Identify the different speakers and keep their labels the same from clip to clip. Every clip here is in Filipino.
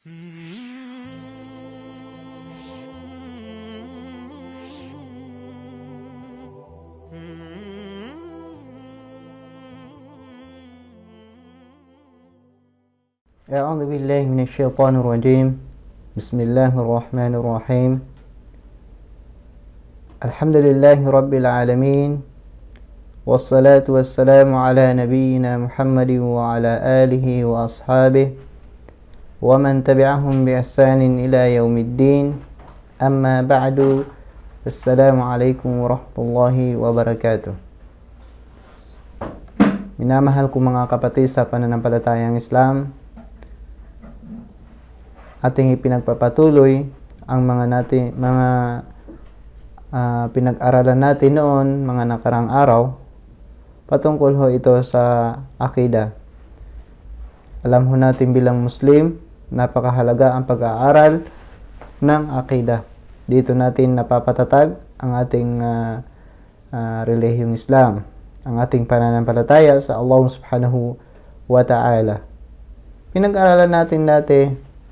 Speaker 1: أعوذ بالله من الشيطان الرجيم. بسم الله الرحمن الرحيم. الحمد لله رب العالمين، والصلاة والسلام على نبينا محمد وعلى آله وأصحابه ومن تبعهم بإحسان إلى يوم الدين. أما بعد، السلام عليكم ورحمة الله وبركاته. Minamahal ko mga kapatid sa pananampalatayang Islam, ating ipinagpapatuloy ang mga pinag-aralan natin noon, mga nakarang araw, patungkol ho ito sa akida. Alam ho natin bilang Muslim, napakahalaga ang pag-aaral ng akida. Dito natin napapatatag ang ating relihiyong Islam, ang ating pananampalataya sa Allah subhanahu wa ta'ala. Pinag-aralan natin dati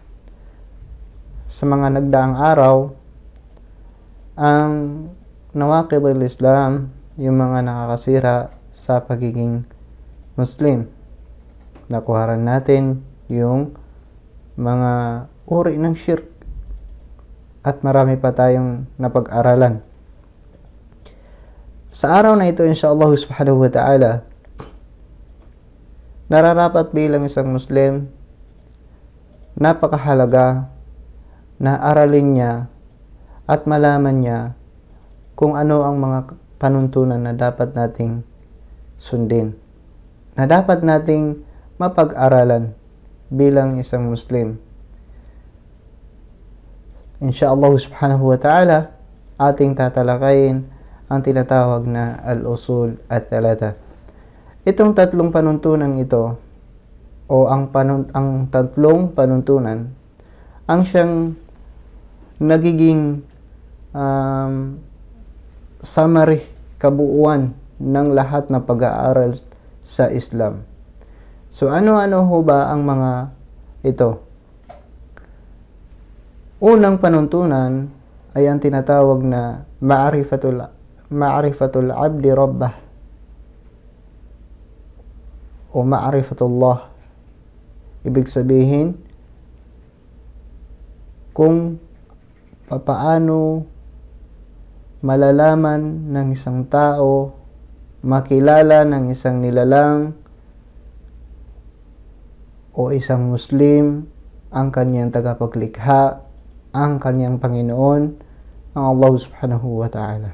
Speaker 1: sa mga nagdaang araw ang nawaqidul Islam, yung mga nakakasira sa pagiging Muslim. Nakuharan natin yung mga uri ng shirk at marami pa tayong napag-aralan. Sa araw na ito, insyaAllah subhanahu wa ta'ala, nararapat bilang isang Muslim, napakahalaga na aralin niya at malaman niya kung ano ang mga panuntunan na dapat nating sundin, na dapat nating mapag-aralan bilang isang Muslim. InsyaAllah subhanahu wa ta'ala, ating tatalakayin ang tinatawag na al-usul at-thalatha. Itong tatlong panuntunan ito, o ang tatlong panuntunan, ang siyang nagiging summary, kabuuan ng lahat na pag-aaral sa Islam. So ano-ano ho ba ang mga ito? Unang panuntunan ay ang tinatawag na ma'rifatul abdi rabbah o ma'rifatullah. Ibig sabihin kung papaano malalaman ng isang tao, makilala ng isang nilalang o isang Muslim ang kanyang tagapaglikha, ang kanyang Panginoon, ang Allah subhanahu wa ta'ala.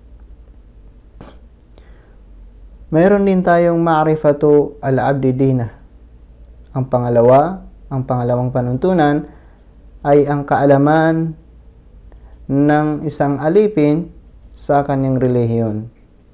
Speaker 1: Mayroon din tayong ma'rifatu al-abdi dinah. Ang pangalawang panuntunan ay ang kaalaman ng isang alipin sa kanyang relihiyon.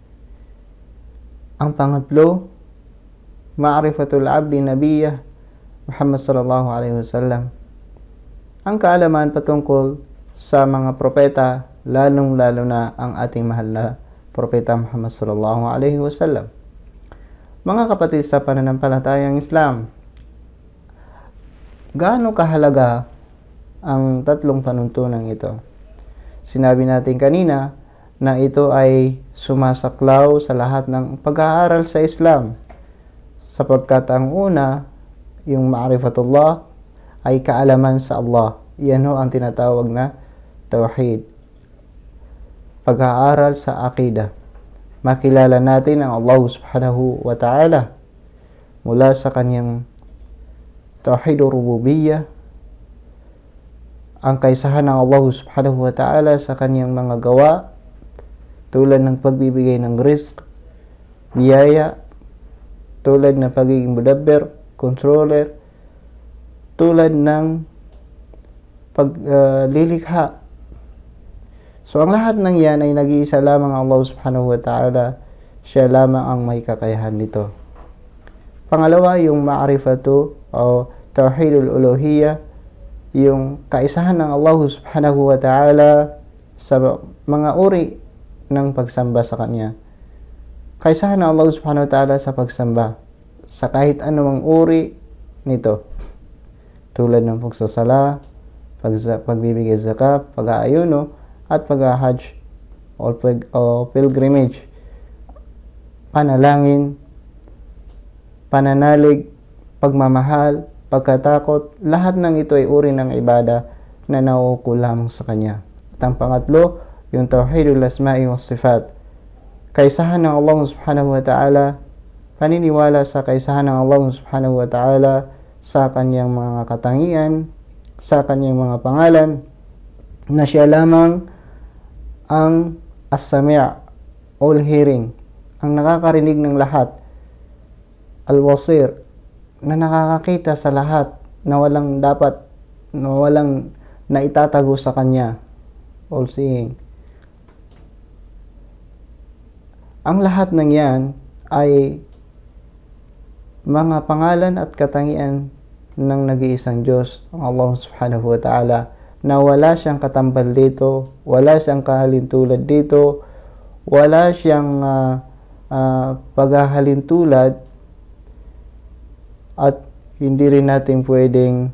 Speaker 1: Ang pangatlo, ma'rifatul abdi nabiyah Muhammad sallallahu alaihi wasallam. Ang kaalaman patungkol sa mga propeta, lalong-lalo na ang ating mahal na propeta Muhammad sallallahu alaihi wasallam. Mga kapatid sa pananampalatayang Islam, gaano kahalaga ang tatlong panuntunan ito? Sinabi natin kanina na ito ay sumasaklaw sa lahat ng pag-aaral sa Islam, sapagkat ang una, yung ma'rifatullah, ay kaalaman sa Allah. Yan ho ang tinatawag na tawhid, pag-aaral sa akida. Makilala natin ang Allah subhanahu wa ta'ala mula sa kanyang tawhidur rububiyyah, ang kaisahan ng Allah subhanahu wa ta'ala sa kanyang mga gawa, tulad ng pagbibigay ng rizq, biyaya, tulad ng pagiging mudabbir, controller, tulad ng paglilikha. So ang lahat ng yan ay nag-iisa lamang Allah subhanahu wa ta'ala. Siya lamang ang may kakayahan nito. Pangalawa, yung ma'rifatu o tawhidul uluhiyah, yung kaisahan ng Allah subhanahu wa ta'ala sa mga uri ng pagsamba sa Kanya. Kaisahan ng Allah subhanahu wa ta'ala sa pagsamba sa kahit anumang uri nito. tulad ng pagsasala, pagbibigay zakat, pag-aayuno, at pag-hajj o pilgrimage, panalangin, pananalig, pagmamahal, pagkatakot, lahat ng ito ay uri ng ibada na nauukol lamang sa Kanya. At ang pangatlo, yung Tauhidul Asma'i was Sifat. Kaisahan ng Allah subhanahu wa ta'ala, paniniwala sa kaisahan ng Allah subhanahu wa ta'ala sa Kanyang mga katangian, sa Kanyang mga pangalan, na Siya lamang ang As-Sami' all hearing, ang nakakarinig ng lahat, Al-Basir, na nakakakita sa lahat, na walang naitatago sa Kanya, all seeing. Ang lahat ng yan ay mga pangalan at katangian ng nag-iisang Diyos, ang Allah subhanahu wa ta'ala, na wala siyang katambal dito, wala siyang kahalintulad dito, wala siyang paghahalintulad, at hindi rin natin pwedeng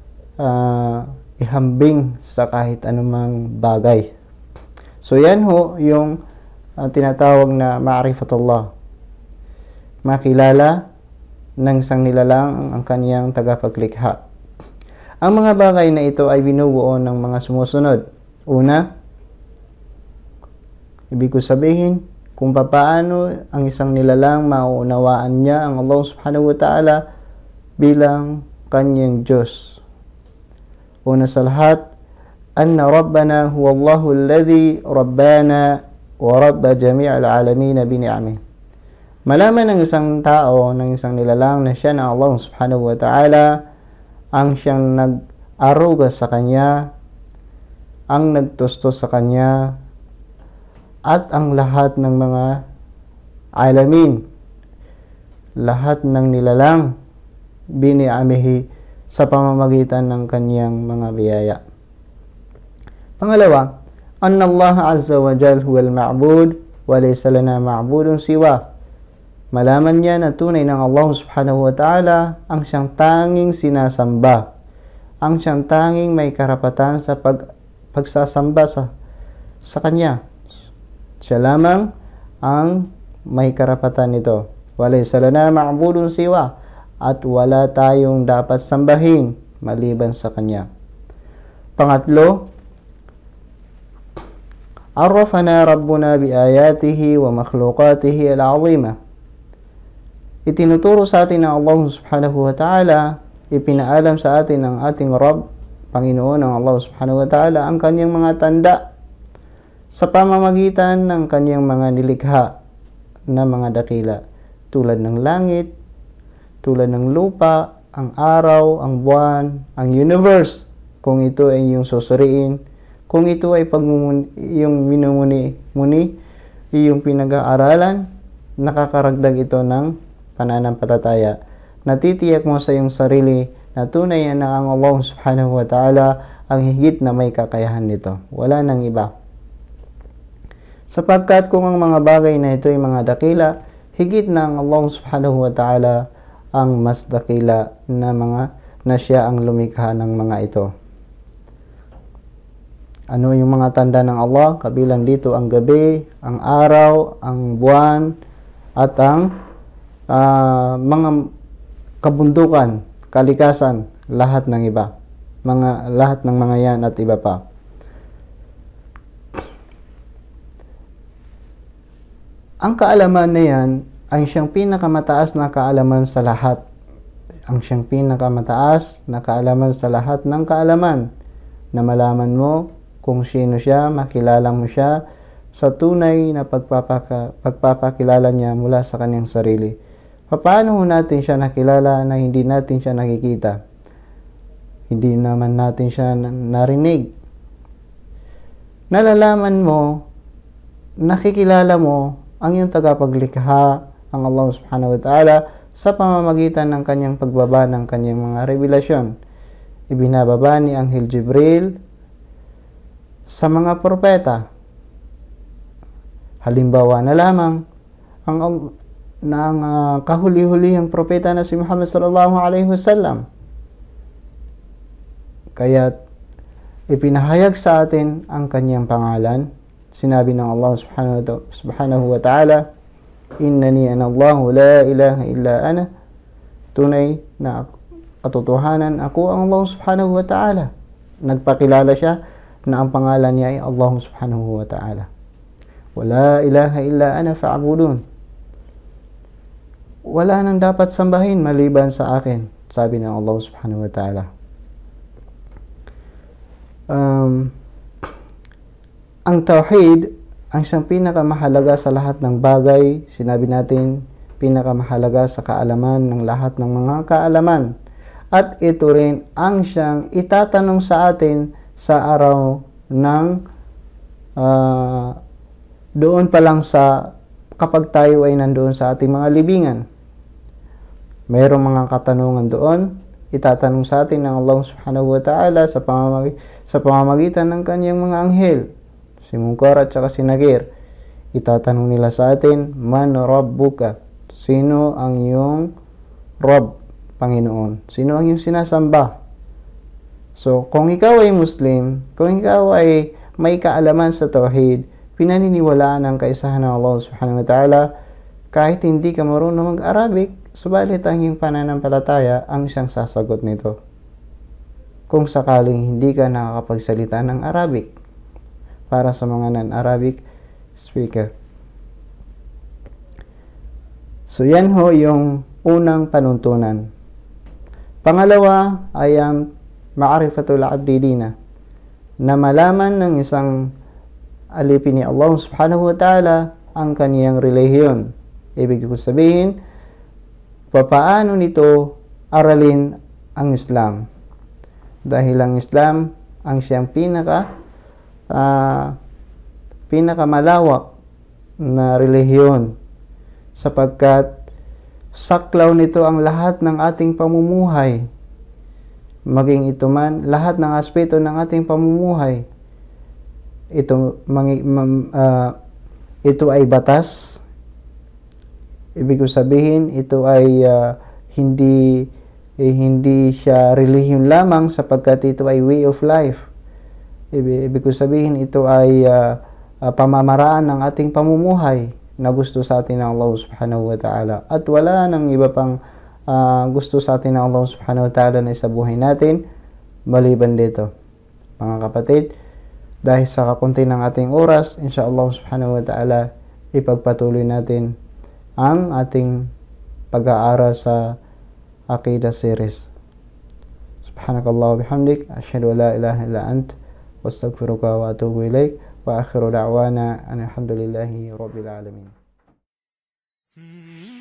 Speaker 1: ihambing sa kahit anumang bagay. So yan ho yung tinatawag na ma'rifatullah, makilala ng isang nilalang ang kaniyang tagapaglikha. Ang mga bagay na ito ay binubuo ng mga sumusunod. Una, ibig ko sabihin kung paano ang isang nilalang mauunawaan niya ang Allah subhanahu wa ta'ala bilang kaniyang Diyos. Una sa lahat, anna Rabbana huwa Allahu alladhi rabbana wa rabba jami'al alamin bini'amih. Malaman ng isang tao, ng isang nilalang na siya na Allah subhanahu wa ta'ala ang siyang nag-aruga sa kanya, ang nagtustos sa kanya, at ang lahat ng mga alamin, lahat ng nilalang, bini'amihi sa pamamagitan ng kanyang mga biyaya. Pangalawa, anna Allah azza wa jal huwal ma'bud wa laysa lana ma'budun siwa. Malaman niya na tunay ng Allah subhanahu wa ta'ala ang siyang tanging sinasamba, ang siyang tanging may karapatan sa pagsasamba sa Kanya. Siya lamang ang may karapatan nito. Walaysa lana ma'budun siwa, at wala tayong dapat sambahin maliban sa Kanya. Pangatlo, arrafana rabbuna bi ayatihi wa makhluqatihi al-'azimah. Itinuturo sa atin ng Allah subhanahu wa ta'ala, ipinaalam sa atin ng ating Rabb, Panginoon ng Allah subhanahu wa ta'ala, ang kanyang mga tanda sa pamamagitan ng kanyang mga nilikha na mga dakila, tulad ng langit, tulad ng lupa, ang araw, ang buwan, ang universe, kung ito ay yung susuriin, kung ito ay yung minumuni-muni, yung pinag-aaralan, nakakaragdag ito ng pananampalataya. Natitiyak mo sa iyong sarili na tunay na ang Allah subhanahu wa ta'ala ang higit na may kakayahan nito. Wala nang iba. Sapagkat kung ang mga bagay na ito ay mga dakila, higit na ang Allah subhanahu wa ta'ala ang mas dakila na siya ang lumikha ng mga ito. Ano yung mga tanda ng Allah? Kabilang dito ang gabi, ang araw, ang buwan, at ang mga kabundukan, kalikasan, lahat ng iba. Lahat ng mga yan at iba pa. Ang kaalaman na yan ay siyang pinakamataas na kaalaman sa lahat. Ang siyang pinakamataas na kaalaman sa lahat ng kaalaman, na malaman mo kung sino siya, makilala mo siya sa tunay na pagpapakilala niya mula sa kanyang sarili. Paano natin siya nakilala na hindi natin siya nakikita? Hindi naman natin siya narinig. Nalalaman mo, nakikilala mo ang iyong tagapaglikha, ang Allah subhanahu wa ta'ala, sa pamamagitan ng kanyang pagbaba ng kanyang mga revelasyon. Ibinababa ni Anghel Jibril sa mga propeta. Halimbawa na lamang, ang kahuli-hulihang propeta na si Muhammad sallallahu alaihi wasallam. Kaya ipinahayag sa atin ang kanyang pangalan. Sinabi ng Allah subhanahu wa ta'ala, innani ana Allahu la ilaha illa ana, tunay na katotohanan ako ang Allah subhanahu wa ta'ala. Nagpakilala siya na ang pangalan niya ay Allah subhanahu wa ta'ala. Wala ilaha illa ana fa'budun. Wala nang dapat sambahin maliban sa akin, sabi ng Allah subhanahu wa ta'ala. Ang tawhid, ang siyang pinakamahalaga sa lahat ng bagay. Sinabi natin, pinakamahalaga sa kaalaman ng lahat ng mga kaalaman. At ito rin ang siyang itatanong sa atin sa araw ng doon pa lang sa kapag tayo ay nandoon sa ating mga libingan. Mayroong mga katanungan doon, itatanong sa atin ng Allah subhanahu wa ta'ala sa pamamagitan ng kanyang mga anghel, si Munkar at saka si Nakir. Itatanong nila sa atin, man rabbuka, sino ang iyong Rabb, Panginoon? Sino ang iyong sinasamba? So, kung ikaw ay Muslim, kung ikaw ay may kaalaman sa tauhid, pinaniniwalaan ang kaisahan ng Allah subhanahu wa ta'ala, kahit hindi ka marunong mag-Arabic, subalit ang iyong pananampalataya ang siyang sasagot nito. Kung sakaling hindi ka nakakapagsalita ng Arabic, para sa mga non-Arabic speaker. So yan ho yung unang panuntunan. Pangalawa ay ang ma'arifatul abdidina, na malaman ng isang alipin ni Allah subhanahu wa ta'ala ang kaniyang relihiyon. Ibig ko sabihin, papaano nito aralin ang Islam. Dahil ang Islam ang siyang pinakamalawak na relihiyon, sapagkat saklaw nito ang lahat ng ating pamumuhay. Maging ito man, lahat ng aspeto ng ating pamumuhay. Ito ay batas. Ibig sabihin, ito ay hindi siya relihiyon lamang, sapagkat ito ay way of life. Ibig sabihin, ito ay pamamaraan ng ating pamumuhay na gusto sa atin ng Allah subhanahu wa ta'ala. At wala nang iba pang gusto sa atin ng Allah subhanahu wa ta'ala na isabuhay natin maliban dito. Mga kapatid, dahil sa kakunti ng ating oras, insyaAllah subhanahu wa ta'ala, ipagpatuloy natin ang ating pag-aaral sa Aqidah series. Subhanakallah wa bihamdik, asyhadu an la ilaha illa ant, wastaghfiruka wa atubu ilaik, wa akhiru da'wana alhamdulillahi rabbil alamin.